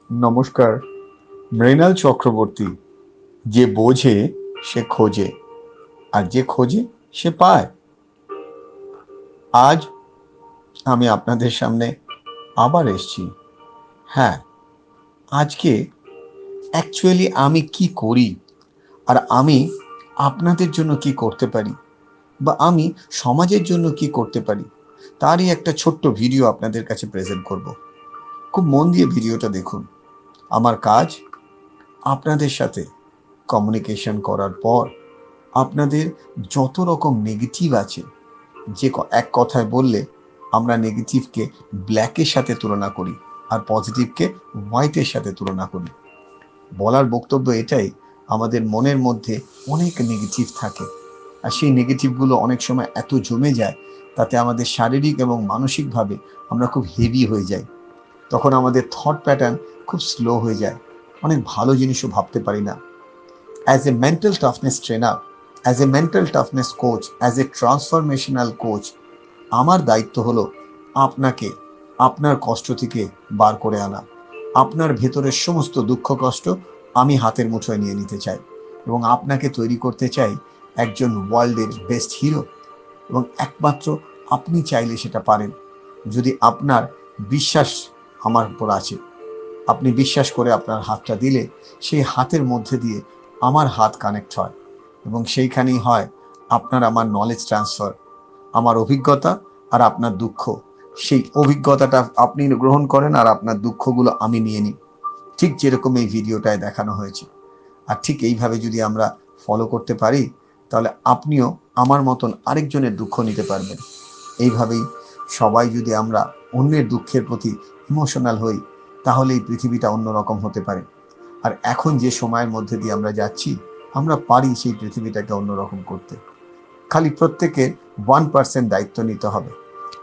নমস্কার। মৃণাল চক্রবর্তী। যে বোঝে সে খোঁজে, আর যে খোঁজে সে পায়। আজ আমি আপনাদের সামনে আবার এসেছি। হ্যাঁ, আজকে অ্যাকচুয়ালি আমি কি করি, আর আমি আপনাদের জন্য কি করতে পারি, বা আমি সমাজের জন্য কি করতে পারি, তারই একটা ছোট্ট ভিডিও আপনাদের কাছে প্রেজেন্ট করব। খুব মন দিয়ে ভিডিওটা দেখুন। আমার কাজ আপনাদের সাথে কমিউনিকেশন করার পর আপনাদের যত রকম নেগেটিভ আছে, যে এক কথায় বললে আমরা নেগেটিভকে ব্ল্যাকের সাথে তুলনা করি আর পজিটিভকে হোয়াইটের সাথে তুলনা করি। বলার বক্তব্য এটাই, আমাদের মনের মধ্যে অনেক নেগেটিভ থাকে, আর সেই নেগেটিভগুলো অনেক সময় এত জমে যায়, তাতে আমাদের শারীরিক এবং মানসিকভাবে আমরা খুব হেভি হয়ে যাই। তখন আমাদের থট প্যাটার্ন খুব স্লো হয়ে যায়, অনেক ভালো জিনিসও ভাবতে পারি না। As a mental toughness trainer, as a mental toughness coach, as a transformational coach, আমার দায়িত্ব হলো আপনাকে আপনার কষ্ট থেকে বার করে আনা। আপনার ভেতরের সমস্ত দুঃখ কষ্ট আমি হাতের মুঠোয় নিয়ে নিতে চাই, এবং আপনাকে তৈরি করতে চাই একজন ওয়ার্ল্ডের বেস্ট হিরো। এবং একমাত্র আপনি চাইলে সেটা পারেন, যদি আপনার বিশ্বাস আমার উপর আছে। আপনি বিশ্বাস করে আপনার হাতটা দিলে সেই হাতের মধ্যে দিয়ে আমার হাত কানেক্ট হয়, এবং সেইখানেই হয় আপনার আমার নলেজ ট্রান্সফার। আমার অভিজ্ঞতা আর আপনার দুঃখ, সেই অভিজ্ঞতাটা আপনি গ্রহণ করেন, আর আপনার দুঃখগুলো আমি নিয়ে নিই, ঠিক যেরকম এই ভিডিওটায় দেখানো হয়েছে। আর ঠিক এইভাবে যদি আমরা ফলো করতে পারি, তাহলে আপনিও আমার মতন আরেকজনের দুঃখ নিতে পারবেন। এইভাবেই সবাই যদি আমরা অন্যের দুঃখের প্রতি ইমোশনাল হই, তাহলে এই পৃথিবীটা অন্যরকম হতে পারে। আর এখন যে সময়ের মধ্যে দিয়ে আমরা যাচ্ছি, আমরা পারি সেই পৃথিবীটাকে অন্যরকম করতে। খালি প্রত্যেকের 1% দায়িত্ব নিতে হবে,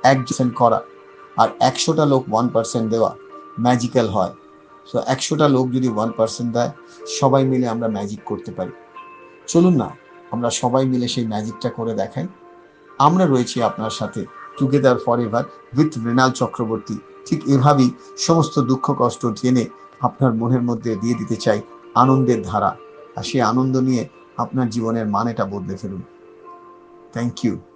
1% করা, আর 100টা লোক 1% দেওয়া ম্যাজিক্যাল হয়। সো 100টা লোক যদি 1% দেয়, সবাই মিলে আমরা ম্যাজিক করতে পারি। চলুন না, আমরা সবাই মিলে সেই ম্যাজিকটা করে দেখাই। আমরা রয়েছি আপনার সাথে, together forever with Mrinal Chakraborty. ঠিক এভাবেই সমস্ত দুঃখ কষ্ট টেনে আপনার মনের মধ্যে দিয়ে দিতে চাই আনন্দের ধারা, আর সেই আনন্দ নিয়ে আপনার জীবনের মানেটা বদলে ফেলুন। Thank you.